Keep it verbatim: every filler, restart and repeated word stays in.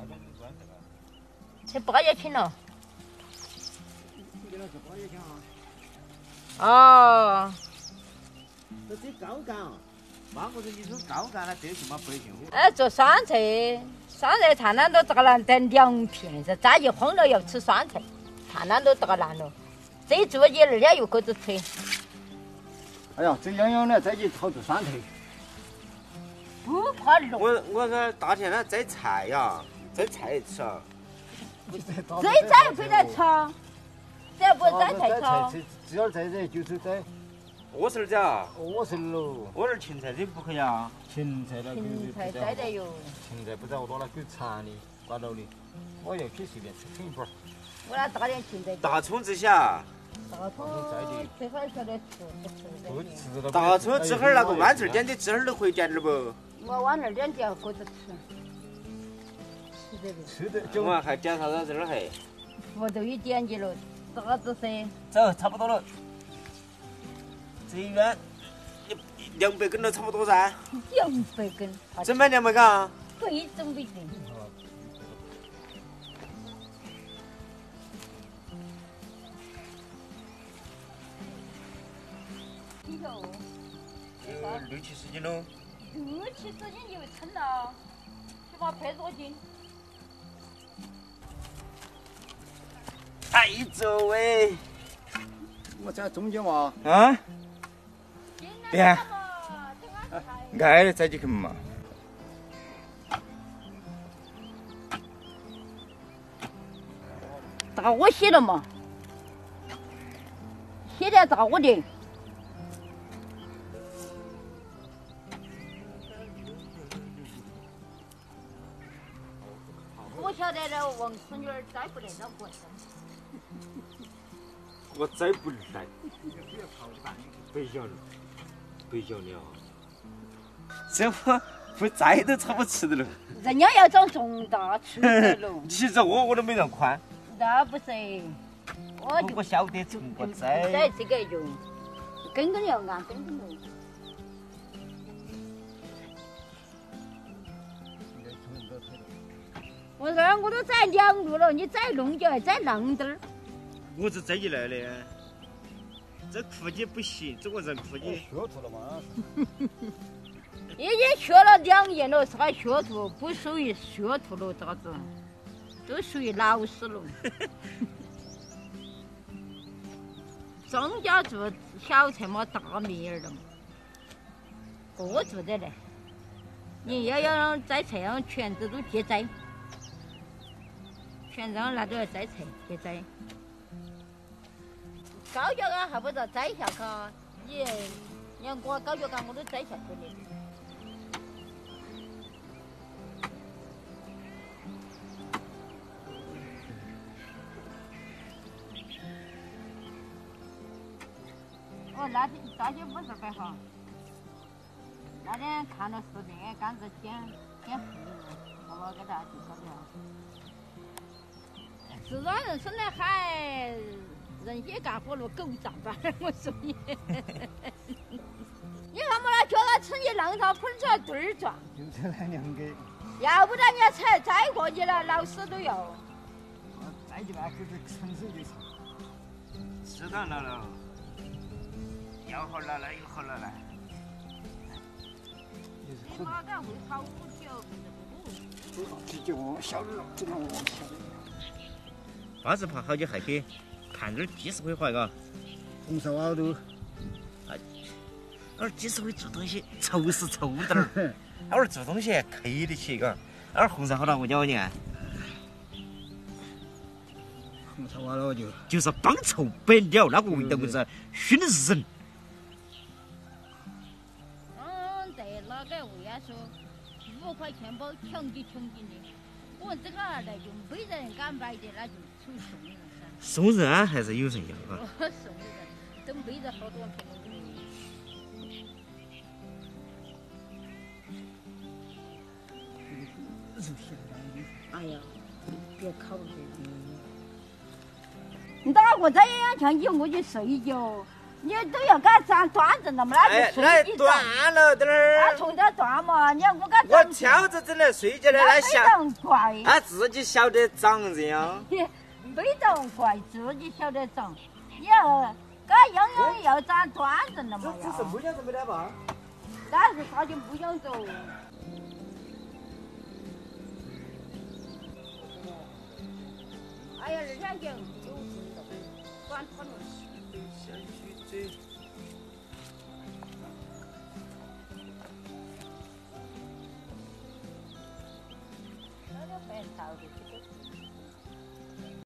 才八月份了。哦。 这这高干啊，妈我说你说高干了，这是嘛百姓。 哎，做酸菜，酸菜灿烂都这个烂得两片，这再一慌了要吃酸菜，灿烂都这个烂了。这一做起二天又搁着吹。 哎呀，这样样的再去好做酸菜。 不怕冷。 我我说大天呢摘菜呀，摘菜吃啊。 这菜不得吃，这不摘菜吃。 只要摘这就是摘。 莴笋子啊？ 莴笋喽。 莴笋芹菜这不可以啊？ 芹菜了， 芹菜摘得哟。 芹菜不摘我多了，够馋的，挂到的。我要去随便吃啃一盘。 我来打点芹菜。 大葱这些啊？ 大葱吃好晓得吃不吃的。 大葱吃哈儿那个豌豆点的吃哈儿都可以点点不？ 我豌豆点点搁着吃。吃得的。 吃得。 我还点啥子这儿还？ 我都一点去了，啥子噻？ 走，差不多了。这一远两百根都差不多噻。 两百根。 真买两百根啊？ 对，真不定。几头？ 有六七十斤喽。 六七十斤就称了，起码百多斤。 哎，走喂！ 我在中间嘛。 啊？别。挨着再去啃嘛。 大锅洗了嘛？洗点大锅的。我晓得了，王孙女儿摘不得到过生。 我摘不来。别晓得，别晓得啊！这不不摘都差不吃的了。 人家要长重大吃的了。 其实我我都没让宽。 那不是，我就我晓得从不摘。 摘这个就根根要按根根来。我说我都摘两路了，你摘弄就还摘浪点儿。 我是摘起来的，这裤脚不行，这个人裤脚。 血吐了吗？ 已经学了两年了，是个学徒，不属于学徒了，这个子，都属于老师了。庄家做小菜嘛，大米儿了嘛，各做得来。你要要让摘菜，让全子都去摘。全让拿着摘菜去摘，高脚杆还不着摘下去，你你看我高脚杆我都摘下去的。哦，那天大姐五十块哈，那天看了视频，刚子捡捡屁股，我给他介绍的。是软人生的还人血干活路狗仗吧？我说你，你看没那脚啊，趁你浪潮喷出来对儿撞， 就是那两个。 要不然人家才摘过去了，老死都要。 摘起来就是纯手就行。 适当了了，要好来来，有好来来。 你妈干会烤五酒， 这个啤酒我晓得，这个我晓得。 八十盘好久还给，看这儿几十块花嘎。 红烧熬都。 啊，那儿几十块做东西，臭是臭点儿。那儿做东西客得起嘎。那儿红烧好多我教你看。 红烧完了就。 就是帮臭百了，那个味道不是熏人。 嗯，对，那个为啥说五块钱包强几强几的？我们这个来就没人敢买的，那就属于送人噻。 送人啊，还是有人要嘎。 送人，都没得好多人陪我们。哎呀，别烤了。你打我这样强起我去睡觉， 你都要给它长段子了嘛？ 哎，那断了点儿。 那从这断嘛，你看我给它我挑着整来睡觉的，那想怪， 他自己晓得长这样。 非常怪，自己晓得长。你要给样样要长段子了嘛？ 这是木匠子没得吧？ 但是他就不想走。哎呀，二天讲有运动，管他们。 小橘子。 那个白烧的。